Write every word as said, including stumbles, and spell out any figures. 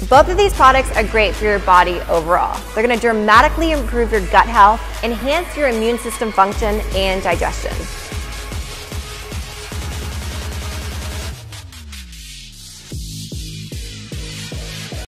Both of these products are great for your body overall. They're gonna dramatically improve your gut health, enhance your immune system function and digestion.